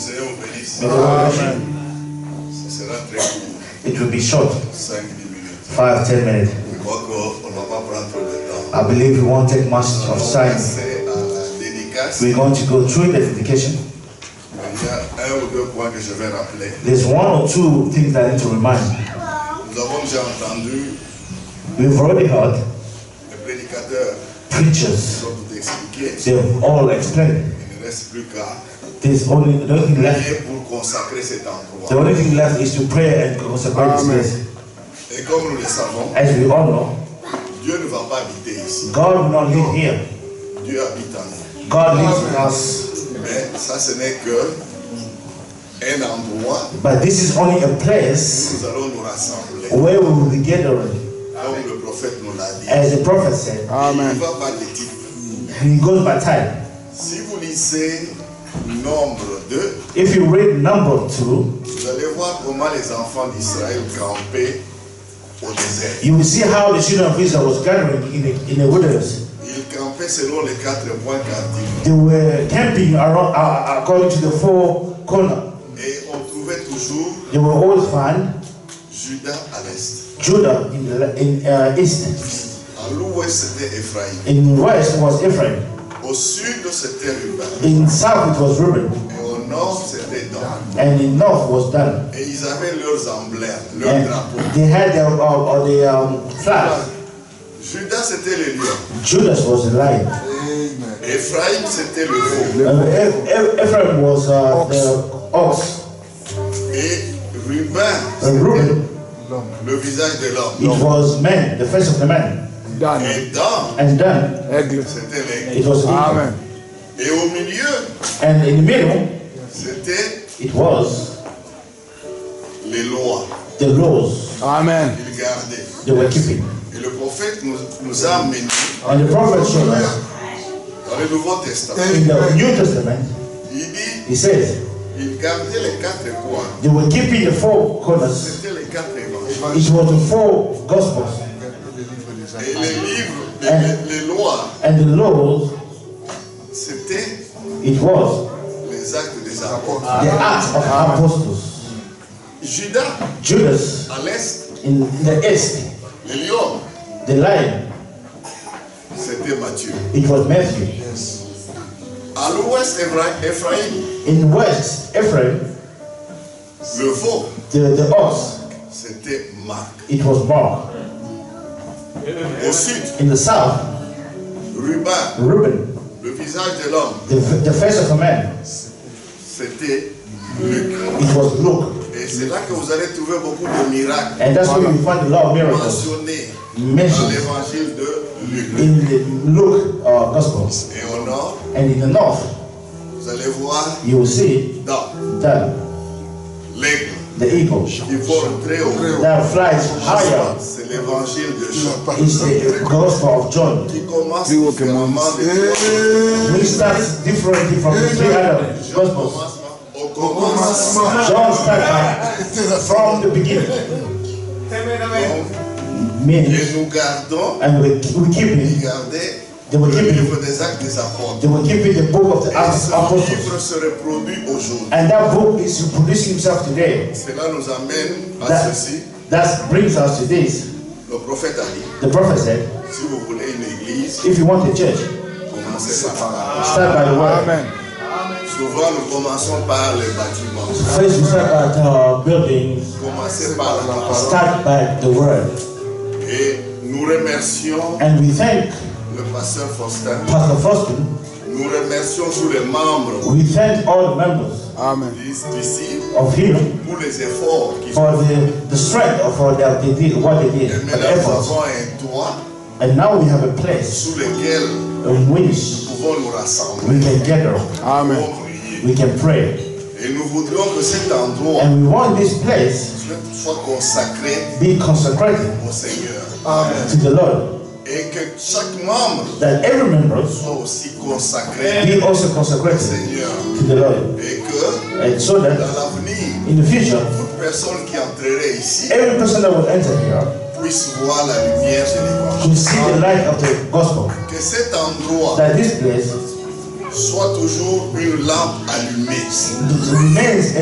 Seigneur vous bénisse. May the Lord bless you. Ce sera très court. It will be short, 5-10 minutes. 5-10 minutes. Je crois qu'on ne va pas prendre trop de temps. I believe we won't take much On of va time. passer à la dédicace. We're going to go through the dedication. Il y a un ou deux points que je vais rappeler. There's one or two things that I need to remind. Nous avons déjà entendu We've already heard les prédicateurs qui preachers. ont tout expliqué. They've all explained. Il ne reste plus qu'à There's only the only thing left. prier pour consacrer cet endroit. The only thing left is to pray and consecrate this place. Et comme nous le savons, As we all know, Dieu ne va pas habiter ici. God will not live here. Dieu habite en nous. God lives in us. Mais ça, ce n'est que un endroit But this is only a où place nous allons nous rassembler. where we will be gathering. Comme le prophète nous l'a dit. As the prophet said, Il ne va pas de type. and he goes by time. Si vous lisez Nombre 2, If you read number 2, vous allez voir comment les enfants d'Israël campaient au désert. you will see how the children of Israel was gathering in the wilderness. Ils campaient selon les 4 points cardinaux. They were camping around, according to the 4 corners. Et on trouvait toujours They will always find Juda à l'est. Judah in east. À l'ouest, c'était Ephraïm. In west was Ephraim. Au sud, c'était Ruben. In south it was Reuben. Et au nord, c'était Dan. And in north was Dan. Et ils avaient leurs emblèmes, leurs And drapeaux. they had their flag. Judas, c'était le lion. Judas was the lion. Ephraïm, c'était le veau. Ephraim was the ox. Et Ruben, Reuben, le visage de l'homme. it was man, the face of the man. Et Dan, And Dan, c'était l'aigle. it was eagle. Amen. Et au milieu, And in the middle, c'était it was les lois. the laws Amen. Ils gardaient. they were keeping. Et le prophète nous a amenés And the prophet showed us dans le Nouveau Testament. in the New Testament, Il dit, he says, ils gardaient les 4 coins. they were keeping the 4 corners. C'était les 4 évangiles. It was the 4 gospels. Et les livres, les lois, And the laws, c'était it was les actes des apôtres. the acts of apostles. Judas, Judas à l'est, in the east, le lion, the lion, c'était Matthieu. it was Matthew. À l'ouest, Ephraïm, In west, Ephraim, le veau, the ox, c'était Marc. it was Mark. Au sud, In the south, Ruben, Reuben, le visage de l'homme, the face of a man, c'était Luc. it was Luke. Et c'est là que vous allez trouver beaucoup de miracles And that's where you find a lot of miracles mentionnés dans mentioned l'évangile de Luc. in the Luke Gospels. Et au nord, And in the north, vous allez voir you will see dans that l'aigle the eagle qui vole très haut. that flies higher C'est l'évangile de Jean is the Gospel of John, qui commence différemment des which starts differently from the 3 other Gospels. au commencement. John starts from the beginning. Et Men, nous gardons, and we keep it. regardez They were le keeping livre des actes des apôtres. They were keeping the book of the Et Acts ce of Apostles. livre se reproduit aujourd'hui. And that book is reproducing himself today. Cela nous amène à That, ceci. that brings us to this. Le prophète a dit, The prophet said, si vous voulez une église, if you want a church, commencez par la parole. start by the word. Amen. Souvent, nous commençons par les bâtiments. First you start by buildings, Commencez par la parole. start by the word. Et nous remercions And we thank le pasteur Faustin. Pastor Faustin. Nous remercions tous les membres We thank all the members Amen. d'ici of here pour les efforts qu'ils for font. the strength of what they did, Et for the maintenant, nous efforts. avons un toit And now we have a place sous lequel in which nous pouvons nous rassembler. we can gather, Amen. Pour prier. we can pray. Et nous voudrions que cet endroit And we want this place soit consacré be consecrated au Seigneur. to the Lord. Et que chaque membre That every member soit aussi consacré be also au consecrated Seigneur. to the Lord. Et que And so dans that l'avenir, in the future, toute personne qui entrerait ici every person that will enter here puisse voir la lumière de will l'évangile. see the light of the gospel. Que cet endroit That this place soit toujours une lampe allumée. Remains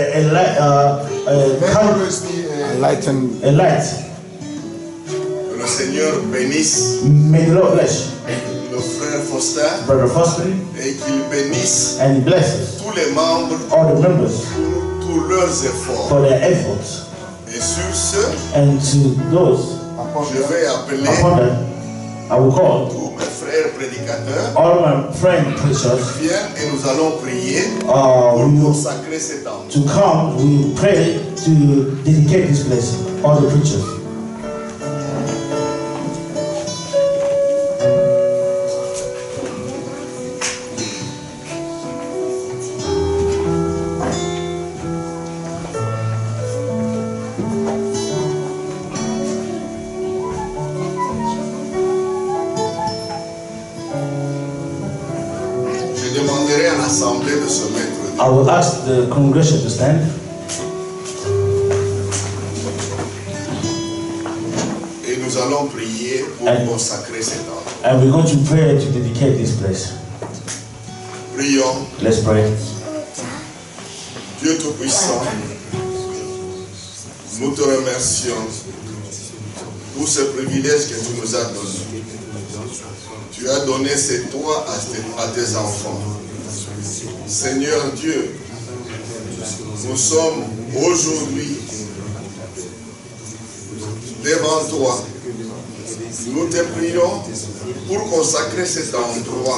a light. Que le Seigneur bénisse May the Lord bless le frère Faustin Brother Foster et qu'il bénisse and blesses tous les membres all the members pour tous leurs efforts. for their efforts. Et sur ce, And to those je vais appeler upon them, I will call tous mes frères prédicateurs all my friend preachers viennent et nous allons prier pour consacrer cet temps. to come. We pray to dedicate this place. All the preachers. Je demanderai à l'assemblée de se mettre debout. I will ask the congregation to stand. Et nous allons prier pour And- consacrer cet temps. And we're going to pray to dedicate this place. Prions. Let's pray. Dieu Tout-Puissant, nous te remercions pour ce privilège que tu nous as donné. Tu as donné ces toits à tes enfants. Seigneur Dieu, nous sommes aujourd'hui devant toi. Nous te prions pour consacrer cet endroit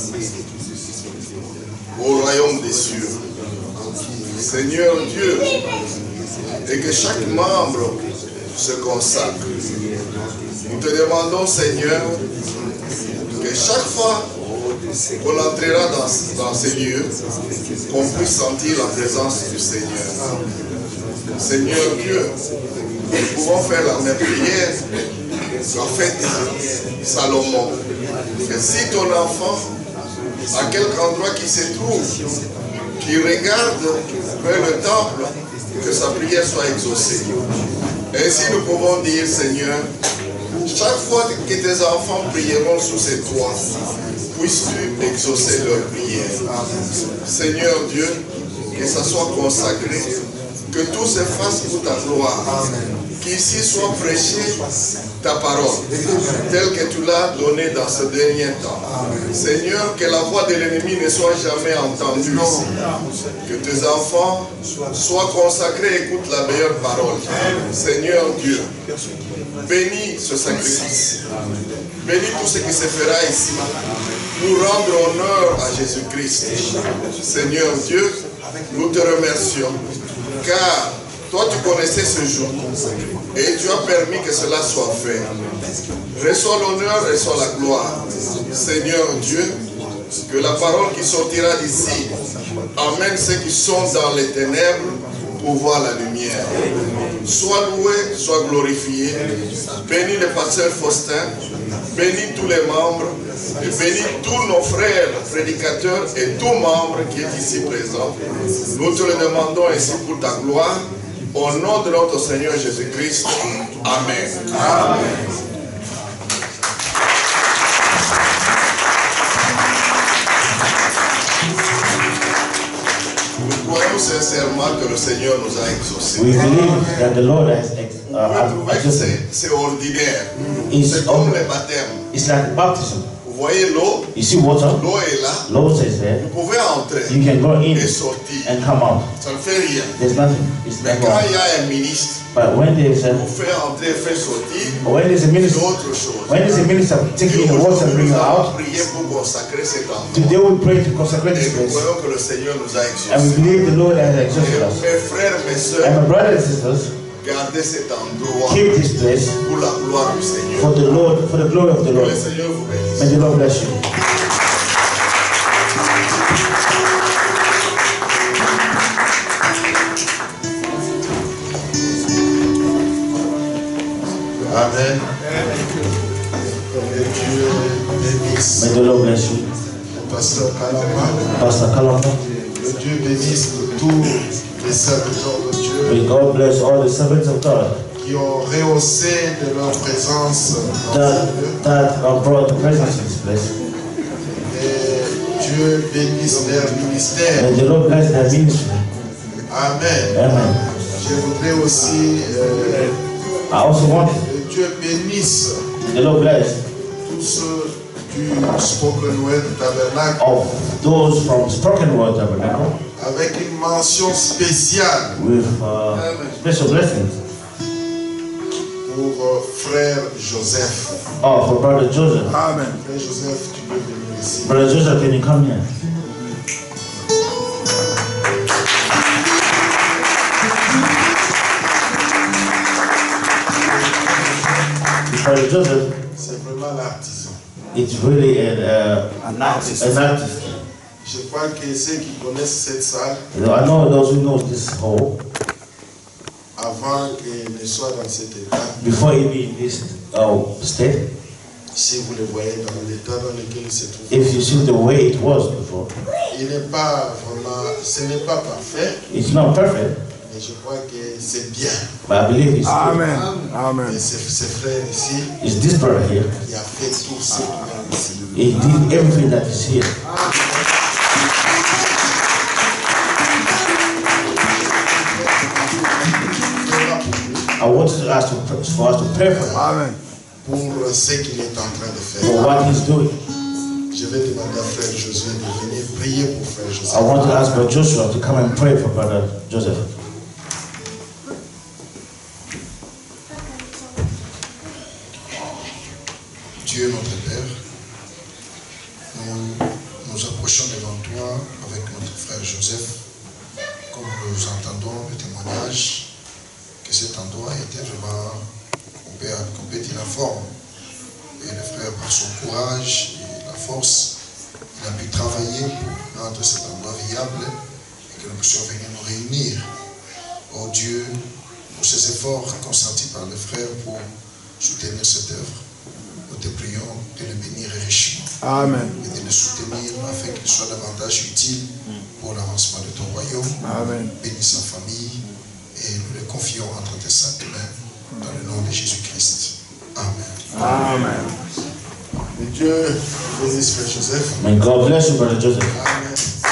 au royaume des cieux. Seigneur Dieu, et que chaque membre se consacre. Nous te demandons, Seigneur, que chaque fois qu'on entrera dans ces lieux, qu'on puisse sentir la présence du Seigneur. Seigneur Dieu, nous pouvons faire la même prière qu'a faite Salomon. Que si ton enfant, à quelque endroit qu'il se trouve, qui regarde vers le temple, que sa prière soit exaucée. Ainsi nous pouvons dire, Seigneur, chaque fois que tes enfants prieront sous ces toits, puisses-tu exaucer leur prière. Seigneur Dieu, que ça soit consacré, que tout se fasse pour ta gloire. Qu'ici soit prêchée ta parole, telle que tu l'as donnée dans ce dernier temps. Seigneur, que la voix de l'ennemi ne soit jamais entendue ici. Que tes enfants soient consacrés et écoutent la meilleure parole. Seigneur Dieu, bénis ce sacrifice. Bénis tout ce qui se fera ici. Nous rendre honneur à Jésus-Christ. Seigneur Dieu, nous te remercions. Car toi tu connaissais ce jour et tu as permis que cela soit fait. Reçois l'honneur, reçois la gloire. Seigneur Dieu, que la parole qui sortira d'ici amène ceux qui sont dans les ténèbres pour voir la lumière. Sois loué, sois glorifié. Bénis le pasteur Faustin, bénis tous les membres et bénis tous nos frères prédicateurs et tout membre qui est ici présent. Nous te le demandons ainsi pour ta gloire. Au nom de notre Seigneur Jésus-Christ. Amen. Amen. Nous croyons sincèrement que le Seigneur nous a exaucés. We believe that the Lord has Vous trouvez que c'est ordinaire. C'est comme le baptême. It's like baptism. Vous voyez l'eau? You see water? L'eau est là. Water is there. Vous pouvez entrer You can go in et sortir. and come out. Ça ne fait rien. There's nothing. It's Mais not quand wrong. il y a un ministre, But when there's a vous fait entrer, fait sortir, minister, c'est autre chose. when there's a minister taking in the water and bringing Nous it allons out, prier pour consacrer cet endroit. today we pray to consecrate Et this nous place. croyons que le Seigneur nous a And we exaucés. believe the Lord has exalted us. Mes frères, mes And soeurs, my brothers and sisters, gardez cet endroit keep this place pour la gloire du Seigneur. for the Lord, for the glory of the Que Lord. le Seigneur vous bénisse. May the Lord bless you. Amen. Que Dieu bénisse May the Lord bless you. Pasteur Kalama. Pastor Kalamba. Que Dieu bénisse tous les serviteurs de Dieu May God bless all the servants of God qui ont rehaussé de leur présence dans ce lieu. that brought the presence in this place. Et Dieu Dieu bénisse leur ministère. May the Lord bless their ministry. Amen. Amen. Je voudrais aussi I also want que Dieu bénisse the Lord bless tous ceux du Spoken Word Tabernacle of those from Spoken Word Tabernacle avec une mention spéciale with special blessings. Pour frère Joseph. Oh, for Brother Joseph. Amen. Frère Joseph, tu peux venir ici. Brother Joseph, can you come here? Brother Joseph, c'est vraiment l'artisan. It's really an artist. Je crois que ceux qui connaissent cette salle, I know those who know this hall, avant qu'il ne soit dans cet état, before he be in this state, si vous le voyez dans l'état dans lequel il se trouve, if you see the way it was before, il n'est pas vraiment, ce n'est pas parfait, it's not perfect, mais je crois que c'est bien. but I believe it's Amen. Amen. Et ces frères ici, it's this brother here. qui a fait tout ce qu'il a ici. He did everything that is here. I wanted to ask for us to pray for him, Amen. Pour ce qu'il est en train de faire. for what he's doing. Je vais demander à frère Josué de venir prier pour frère Joseph. I want to ask Brother Joshua to come and pray for Brother Joseph. Dieu notre Père, nous nous approchons devant toi avec notre frère Joseph, comme nous entendons le témoignage que cet endroit était vraiment, on peut dire la forme. Et le frère, par son courage et la force, il a pu travailler pour rendre cet endroit viable et que nous puissions venir nous réunir. Oh Dieu, pour ces efforts consentis par le frère pour soutenir cette œuvre. Nous te prions de le bénir richement. Amen. Et de le soutenir afin qu'il soit davantage utile pour l'avancement de ton royaume. Amen. Bénis sa famille et nous le confions entre tes saintes mains dans le nom de Jésus-Christ. Amen. Amen. Que Dieu bénisse frère Joseph. May God bless you, Brother Joseph. Amen.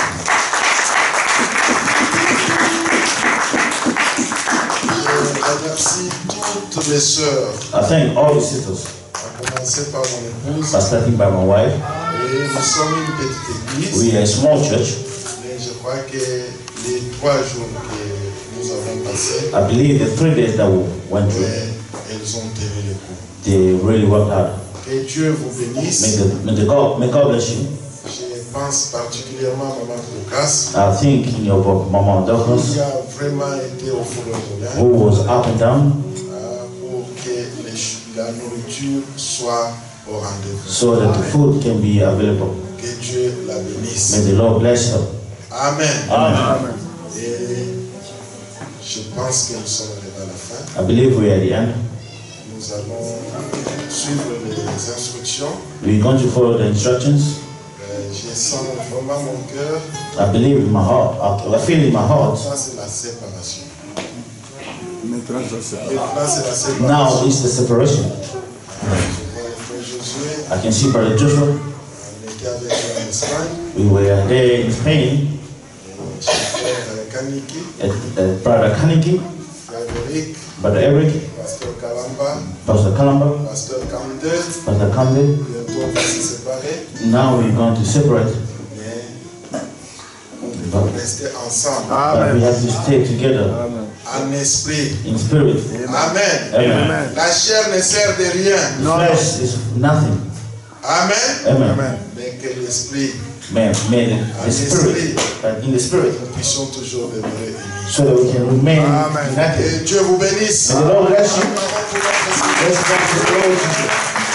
Je remercie toutes mes sœurs, I thank all the sisters, à commencer par mon épouse. starting by my wife. Et nous sommes une petite église. We are a small church. Mais je crois que les 3 jours que nous avons passés, I believe the 3 days that we went through, elles ont tenu le coup. they really worked hard. Que Dieu vous bénisse. May God bless you. Je pense particulièrement à Maman Lucas, I think in your book, Mama Douglas, qui a vraiment été au fond de who was up and down, pour que la nourriture soit au rendez-vous. so that the food can be available. Que Dieu la bénisse. May the Lord bless her. Amen. Amen. Et je pense que nous sommes arrivés à la fin. I believe we are at the end. Nous allons suivre les instructions. We're going to follow the instructions. Je sens vraiment mon cœur. I believe in my heart. I feel in my heart. Ça, c'est la séparation. Maintenant, ça c'est. Maintenant, c'est la séparation. Now is the separation. Je vois le frère Josué. I can see Brother Joshua. On était avec lui en Espagne. We were there in Spain. Chez frère Kaniki, At Brother Kaniki, frère Eric, Brother Eric, pasteur Kalamba, Pastor Kalamba, pasteur Kamde. Pastor Kamde. Bientôt, on va se séparer. Now we're going to separate. Mais on va rester ensemble. But we have to stay together Amen. En esprit. in spirit. Amen. Amen. La chair ne sert de rien. Flesh is nothing. Amen. Amen. Mais que l'esprit, May the spirit, in the spirit, nous puissions toujours demeurer unis. so that we can remain Amen. united. Et Dieu vous bénisse. May the Lord bless you. Nous allons pouvoir passer. Let's go to the Lord Jesus.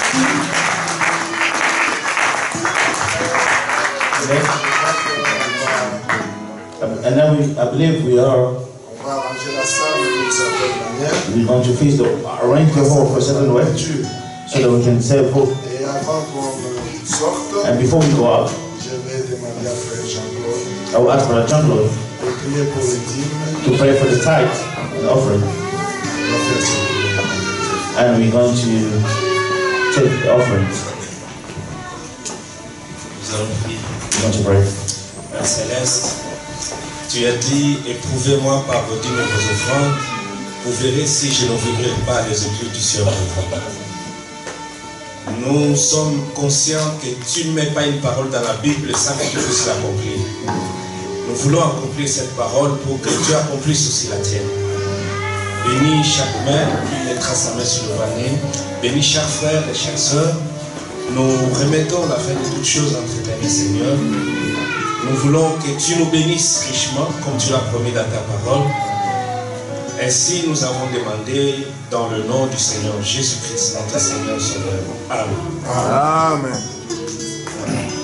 And then I believe we are. On va arranger la salle d'une certaine manière. We're going to arrange the hall for a certain way, Dieu. so that we can serve food. Et avant qu'on sorte, And before we go out, je vais demander à frère Jean-Claude I will ask Brother John Lord de prier pour les dîmes. to pray for the tithe and offering, On va faire ça. and we're going to take the offerings. Nous allons prier. You want to pray? Père Céleste, tu as dit, éprouvez-moi par vos dîmes et vos offrandes, vous verrez si je n'ouvrirai pas les éclus du ciel pour vous. Nous sommes conscients que tu ne mets pas une parole dans la Bible sans que tu puisses l'accomplir. Nous voulons accomplir cette parole pour que Dieu accomplisse aussi la tienne. Bénis chaque mère qui mettra sa main sur le panier. Bénis chaque frère et chaque soeur. Nous remettons la fin de toutes choses entre tes mains, Seigneur. Nous voulons que tu nous bénisses richement, comme tu l'as promis dans ta parole. Ainsi, nous avons demandé dans le nom du Seigneur Jésus-Christ, notre Seigneur Sauveur. Amen. Amen.